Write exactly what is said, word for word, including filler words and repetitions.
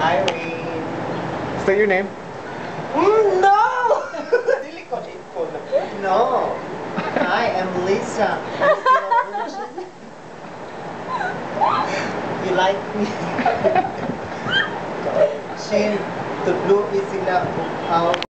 Irene. State your name. Mm, no! Really got it for the... No. I am Lisa. You like me? Shin, the blue is in the...